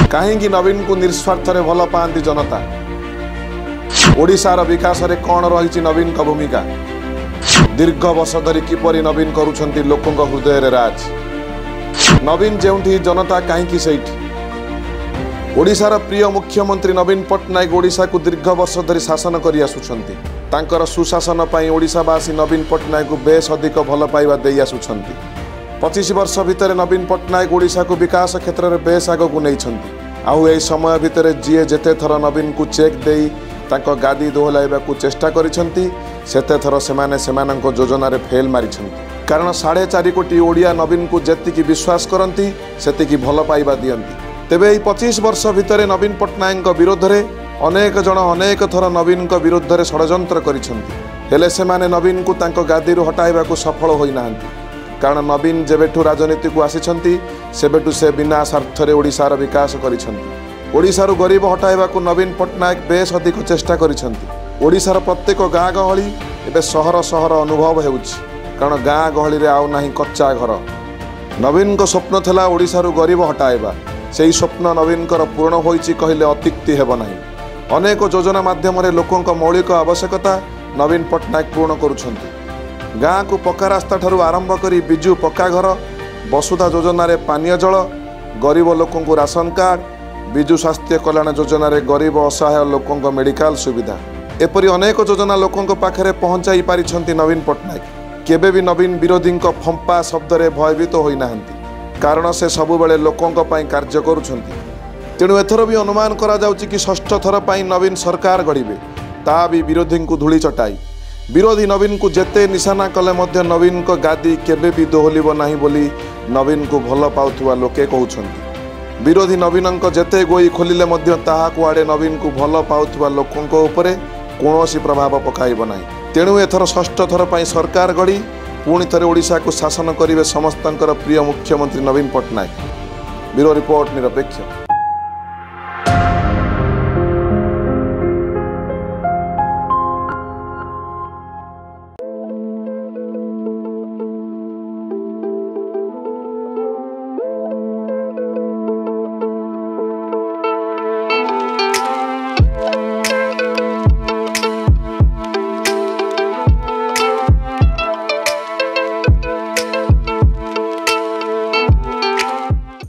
कहीं नवीन को निस्वार्थ भल पाती जनता ओडिशार विकास रे कौन रही नवीन का भूमिका दीर्घ वर्ष धरी किपरि नवीन करुछंती लोकंक हृदय रे राज नवीन जेउठी जनता कहीं सेठी ओडिशार प्रिय मुख्यमंत्री नवीन पट्टनायक ओडिशा को दीर्घ वर्ष धरी शासन करि आसुछंती तांकर सुशासन पई ओडिशावासी नवीन पट्टनायक को बेस अधिक भल पाइबा देई आसुछंती 25 वर्ष भितर नवीन पट्टनायक ओडिशा को विकास क्षेत्र में बेस आग को नहीं आउ ए समय भितर जीए जेते थर नवीन को चेक देई तांको गादी दोहलाइबा को चेष्टा करिसंती सेते थर सेमानक योजना रे फेल मारिसंती कारण 4.5 कोटी ओडिया नवीन को जेतिकी विश्वास करती सेतिकी भल पाइबा दियंती तेबे 25 वर्ष भितर नवीन पट्टनायक विरोध में अनेक जन अनेक थर नवीन विरोध में षड्यंत्र करिसंती हेले सेमाने नवीन को तांको गादी हटाइबा को सफल होई नाहंती कारण नवीन जेबेठू राजनीति को आसिछंती सेबेठू से बिना स्वार्थरे ओडिशार विकास करिछंती ओडिशारू गरीब हटाइबा को नवीन पट्टनायक बेस अधिक चेष्टा करिछंती ओडिशार प्रत्येक गाँ गहली एबे सहर सहर अनुभव हेउछि कारण गाँ गहली रे आउ नाही कच्चा घर नवीन को स्वप्न थला ओडिशारू गरीब हटाइबा सेही स्वप्न नवीन कर पूर्ण होइछि कहिले अत्युक्ति हेब नाही अनेक योजना माध्यम रे लोकंक मौलिक आवश्यकता नवीन पट्टनायक पूर्ण करुछंती गाँ को पक्का रास्ता ठारू आरंभ करी बिजु पक्का घर वसुधा योजना रे पानीय जल गरीब लोकों को राशन कार्ड बिजु स्वास्थ्य कल्याण योजना रे गरीब असहाय लोकों को मेडिकल सुविधा एपरी अनेक योजना लोकों पाखे पहुंचाई पारिछंती नवीन पट्टनायक केबे भी नवीन विरोधी फंपा शब्द रे भयभीत होई नाहंती कारण से सबुबेले लोकों कार्य करुछंती तेणु एथर भी अनुमान करा जाउची कि षष्ठ थर पाई नवीन सरकार गढ़िबे ता भी विरोधी को धूली चटाई विरोधी नवीन को जेते निशाना कले मध्य नवीन को गादी केबे भी दोहलिब नाही बोली नवीन को भल पाउथुवा लोके कहउछंती विरोधी नवीन जेते गोई खोलिले मध्य ताहा कुआडे नवीन को भल पाउथुवा लोकंक उपरे कोनोसी प्रभाव पकाइब नाही तेणु एथर षष्ठ थर पाई सरकार गढ़ी पुणी थरे ओडिशा को शासन करिवे समस्तंकर प्रिय मुख्यमंत्री नवीन पट्टनायक ब्यूरो रिपोर्ट निरपेक्ष।